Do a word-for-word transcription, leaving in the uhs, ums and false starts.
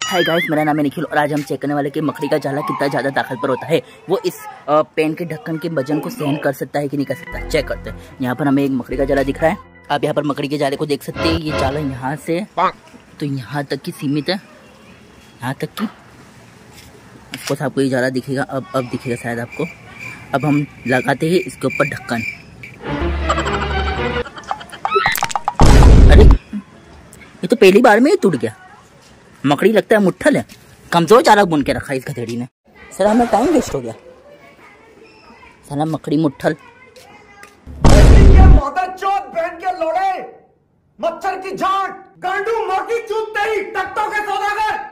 Hi guys, मेरा नाम है निखिल और आज हम चेक करने वाले कि मकड़ी का जाला कितना ज़्यादा ताकतवर होता है। वो इस पेन के ढक्कन के वजन को सहन कर सकता है कि नहीं कर सकता, चेक करते हैं। यहाँ पर हमें एक मकड़ी का जाला दिख रहा है। आप यहाँ पर मकड़ी के जाले को देख सकते हैं। ये जाला यहाँ से तो यहाँ तक की सीमित है, यहाँ तक की। ऑफकोर्स आपको ये जाला दिखेगा, अब अब दिखेगा शायद आपको। अब हम लगाते हैं इसके ऊपर ढक्कन। अरे ये तो पहली बार में ही टूट गया। मकड़ी लगता है मुट्ठल है, कमजोर चारा बुन के रखा है इस गधेड़ी ने। सर हमें टाइम वेस्ट हो गया। साला मकड़ी मुट्ठल। बहन के लोड़े, मच्छर की झाट, गांडू मोटी चूत तेरी, टट्टों के सौदागर।